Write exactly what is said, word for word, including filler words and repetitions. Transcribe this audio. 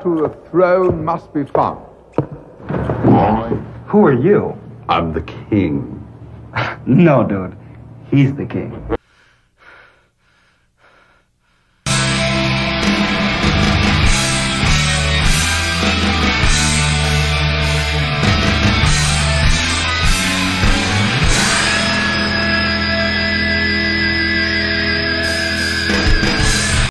to the throne must be found. Who are you? I'm the king. No, dude. He's the king.